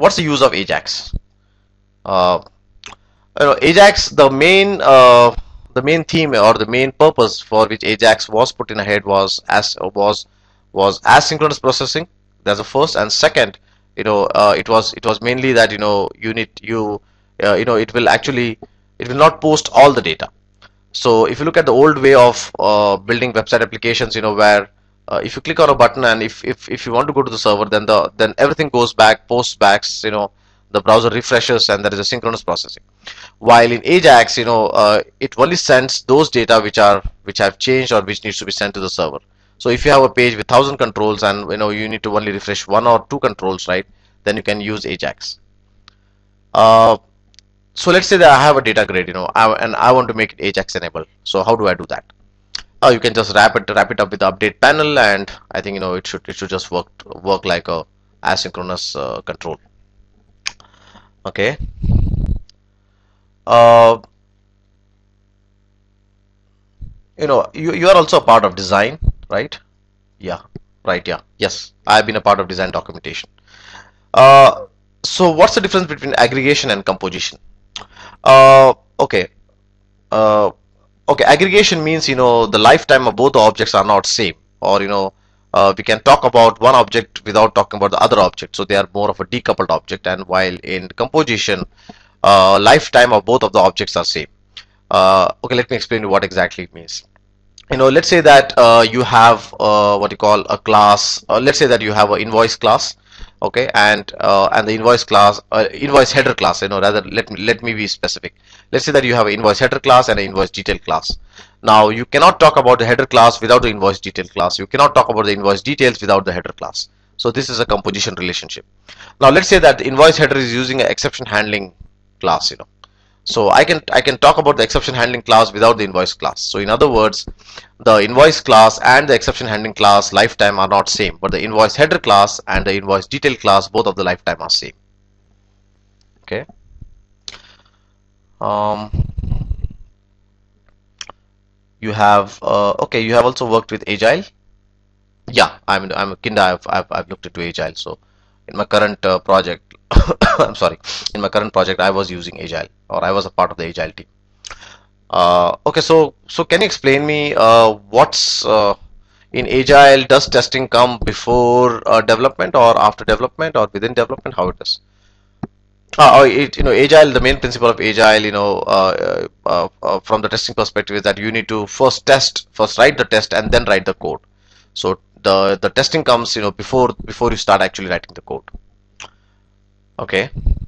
what's the use of Ajax? Uh, Ajax, the main theme or the main purpose for which Ajax was put in ahead was asynchronous processing. That's the first, and second, it was mainly that it will not post all the data. So if you look at the old way of building website applications, where if you click on a button and if you want to go to the server, then everything goes back, posts back, the browser refreshes, and there is a synchronous processing. While in Ajax, it only sends those data which have changed or which needs to be sent to the server. So if you have a page with 1,000 controls and you need to only refresh one or two controls, right? Then you can use Ajax. So let's say that I have a data grid, and I want to make it Ajax enabled. So how do I do that? You can just wrap it up with the update panel, and I think it should just work like a asynchronous control. Okay. You are also a part of design, right? Yeah, right. Yeah, yes, I've been a part of design documentation. So what's the difference between aggregation and composition? Okay. Okay, aggregation means the lifetime of both the objects are not same, or we can talk about one object without talking about the other object, so they are more of a decoupled object. And while in composition, lifetime of both of the objects are same. Okay, let me explain you what exactly it means. Let's say that you have what you call a class. Let's say that you have an invoice class, okay, and the invoice header class. Rather, let me be specific. Let's say that you have an invoice header class and an invoice detail class. Now you cannot talk about the header class without the invoice detail class. You cannot talk about the invoice details without the header class. So this is a composition relationship. Now let's say that the invoice header is using an exception handling class. So I can talk about the exception handling class without the invoice class. So in other words, the invoice class and the exception handling class lifetime are not same, but the invoice header class and the invoice detail class, both of the lifetime are same. Okay. You have you have also worked with Agile. Yeah, I'm a Kinda. I've looked into Agile. So in my current project, I'm sorry, in my current project, I was using Agile, or I was a part of the Agile team. Okay, so can you explain me what's in Agile? Does testing come before development, or after development, or within development? How it is? Agile. The main principle of Agile, from the testing perspective, is that you need to first write the test, and then write the code. So the testing comes, before you start actually writing the code. Okay.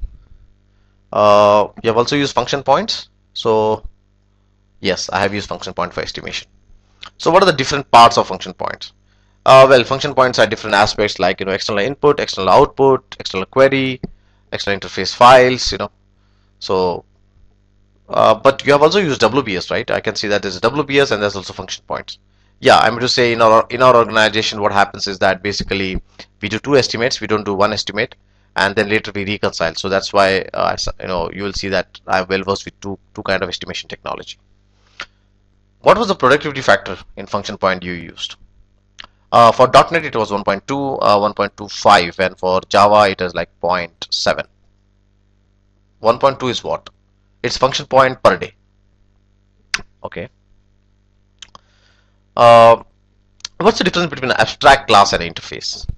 You have also used function points. So yes, I have used function point for estimation. So what are the different parts of function points? Well, function points are different aspects like external input, external output, external query, external interface files. So but you have also used WBS, right? I can see that there's a WBS and there's also function points. Yeah, I'm going to say in our organization, what happens is that basically we do two estimates. We don't do one estimate, and then later we reconcile. So that's why you will see that I'm well versed with two kind of estimation technology. What was the productivity factor in function point you used? For .NET it was 1.2, 1.25, and for Java it is like 0.7. 1.2 is what? It's function point per day. Okay. What's the difference between an abstract class and an interface?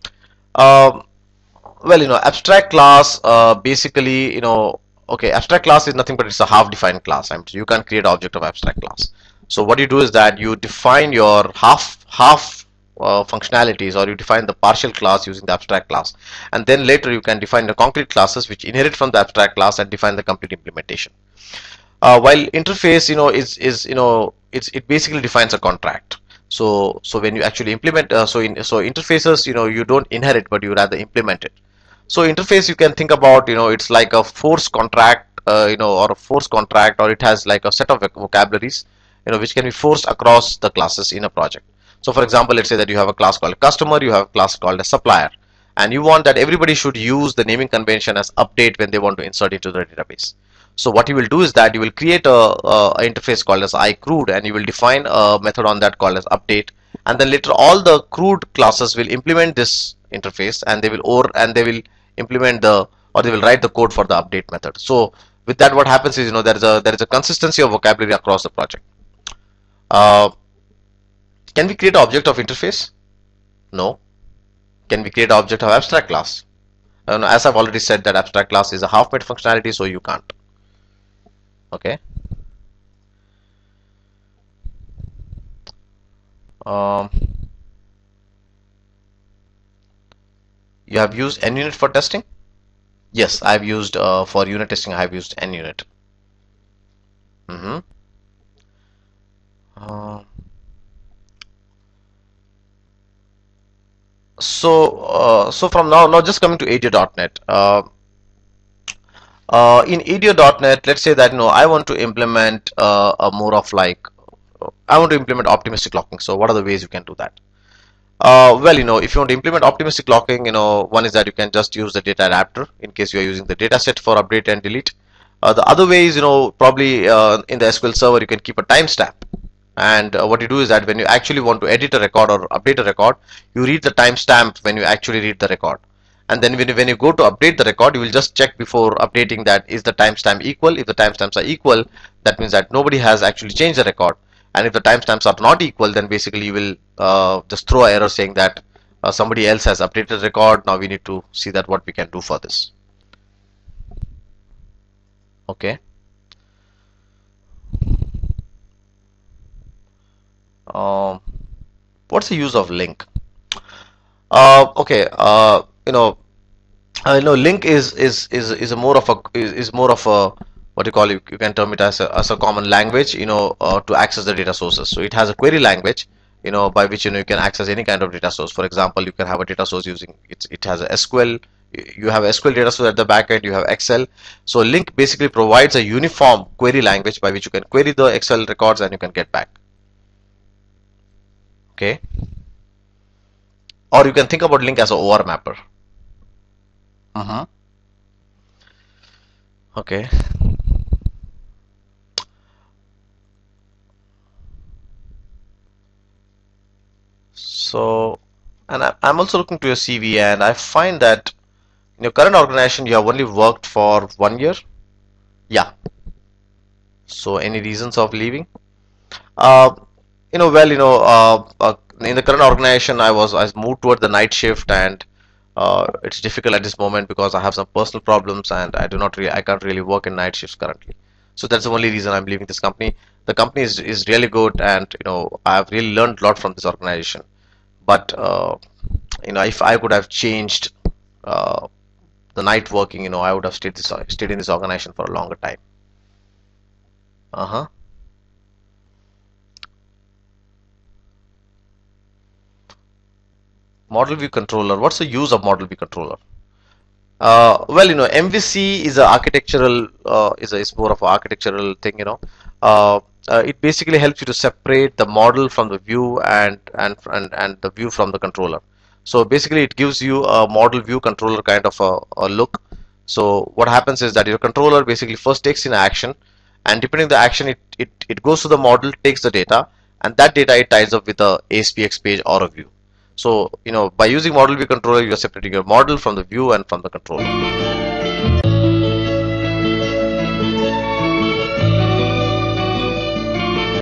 Well, abstract class basically, okay, abstract class is nothing but it's a half-defined class. You can't create object of abstract class. So what you do is that you define your half functionalities, or you define the partial class using the abstract class, and then later you can define the concrete classes which inherit from the abstract class and define the complete implementation. While interface, it basically defines a contract. So when you actually implement, so interfaces, you don't inherit, but you rather implement it. So interface, you can think about, it's like a force contract, or a force contract, or it has like a set of vocabularies, which can be forced across the classes in a project. So for example, let's say that you have a class called customer, you have a class called a supplier, and you want that everybody should use the naming convention as update when they want to insert into the database. So what you will do is that you will create a interface called as iCrude, and you will define a method on that called as update, and then later all the CRUD classes will implement this interface, and they will implement the, or they will write the code for the update method. So with that, what happens is, there is a consistency of vocabulary across the project. Can we create an object of interface? No. Can we create an object of abstract class? As I've already said, that abstract class is a half-made functionality, so you can't. Okay. You have used NUnit for testing? Yes, I've used for unit testing. I've used NUnit. So from now just coming to ADO.NET. In ADO.NET, let's say that I want to implement a more of like, I want to implement optimistic locking. So what are the ways you can do that? Well, if you want to implement optimistic locking, one is that you can just use the data adapter in case you are using the data set for update and delete. The other way is, probably in the SQL Server, you can keep a timestamp. And what you do is that when you actually want to edit a record or update a record, you read the timestamp when you actually read the record. And then when you go to update the record, you will just check before updating that is the timestamp equal. If the timestamps are equal, that means that nobody has actually changed the record. And if the timestamps are not equal, then basically you will just throw an error saying that somebody else has updated the record. Now we need to see that what we can do for this. Okay. What's the use of link? Okay. Link is a more of a what you call it, you can term it as a common language, to access the data sources. So it has a query language, by which you can access any kind of data source. For example, you can have a data source using it has a SQL. You have SQL data source at the back end, you have Excel. So link basically provides a uniform query language by which you can query the Excel records and you can get back. Okay. Or you can think about link as a OR mapper. Okay. So, and I'm also looking to your CV, and I find that in your current organization you have only worked for 1 year. Yeah. So any reasons of leaving? In the current organization I moved toward the night shift, and it's difficult at this moment because I have some personal problems and I can't really work in night shifts currently. So that's the only reason I'm leaving this company. The company is really good, and I've really learned a lot from this organization. But if I could have changed the night working, I would have stayed in this organization for a longer time. Model view controller. What's the use of model view controller? Well, MVC is a architectural is more of an architectural thing. It basically helps you to separate the model from the view and the view from the controller. So basically it gives you a model view controller kind of a look. So what happens is that your controller basically first takes in action, and depending on the action, it goes to the model, takes the data, and that data it ties up with a ASPX page or a view. So by using model view controller, you are separating your model from the view and from the controller.